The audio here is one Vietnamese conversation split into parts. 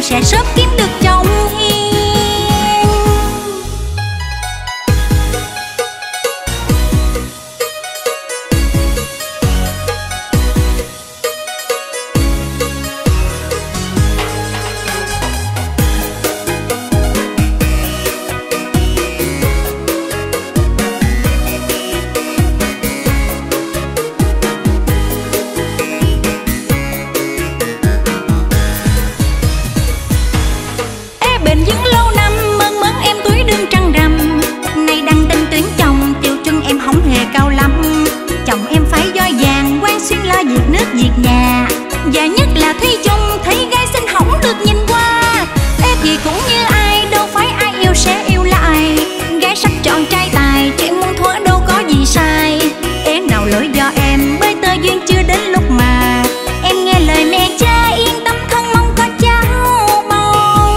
sẽ sớm kiếm được chồng hiền. Việc nhà và nhất là Thúy Chung thấy gái xinh hỏng được nhìn qua. Ê gì cũng như ai, đâu phải ai yêu sẽ yêu lại. Gái sắc chọn trai tài, chuyện muôn thuở đâu có gì sai. Ế nào lỗi do em, bơi tơ duyên chưa đến lúc mà em nghe lời mẹ cha yên tâm thân mong có cháu bầu.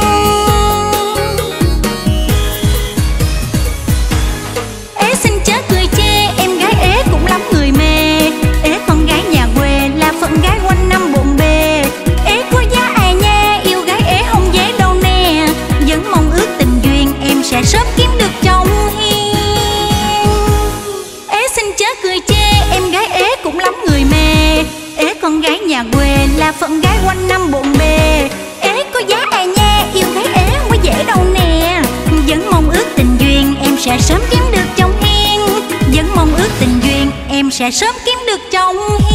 Ế xin chớ cười chê, em gái ế cũng lắm người mê. Ế con gái nhà quê là phận gái quanh năm bộn bề. Ế có giá ai nha, yêu gái ế không dễ đâu nè. Vẫn mong ước tình duyên em sẽ sớm kiếm được chồng hiền. Ế xin chớ cười chê, em gái ế cũng lắm người mê. Ế con gái nhà quê là phận gái quanh năm bộn bề. Ế có giá ai nha, yêu gái ế không có dễ đâu nè. Vẫn mong ước tình duyên em sẽ sớm kiếm được chồng hiền. Vẫn mong ước tình duyên em sẽ sớm kiếm được chồng hiền.